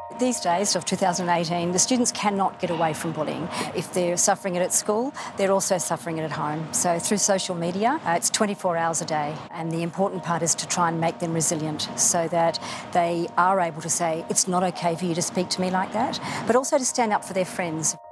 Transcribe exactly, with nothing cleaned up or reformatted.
These days of two thousand eighteen, the students cannot get away from bullying. If they're suffering it at school, they're also suffering it at home. So through social media, uh, it's twenty-four hours a day. And the important part is to try and make them resilient so that they are able to say, it's not okay for you to speak to me like that, but also to stand up for their friends.